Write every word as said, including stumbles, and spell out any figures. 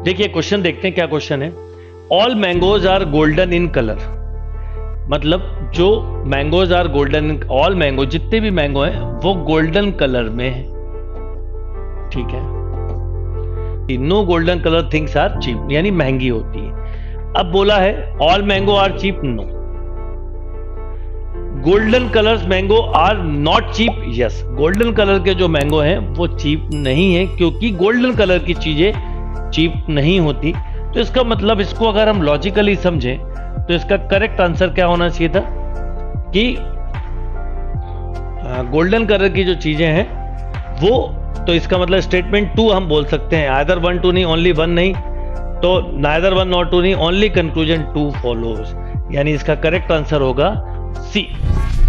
देखिए क्वेश्चन देखते हैं क्या क्वेश्चन है। All mangoes are golden in colour, मतलब जो mangoes are golden, all mango जितने भी मैंगो हैं वो गोल्डन कलर में है, ठीक है। No golden colour things are cheap, यानी महंगी होती है। अब बोला है all mango are cheap, no. Golden colours mango are not cheap, yes. Golden colour के जो मैंगो हैं वो चीप नहीं है, क्योंकि गोल्डन कलर की चीजें चीप नहीं होती। तो इसका मतलब, इसको अगर हम लॉजिकली समझें तो इसका करेक्ट आंसर क्या होना चाहिए था कि गोल्डन कलर की जो चीजें हैं वो, तो इसका मतलब स्टेटमेंट टू हम बोल सकते हैं, आइदर वन टू नहीं, ओनली वन नहीं, तो नाइदर वन नॉट टू नहीं, ओनली कंक्लूजन टू फॉलोज, यानी इसका करेक्ट आंसर होगा सी।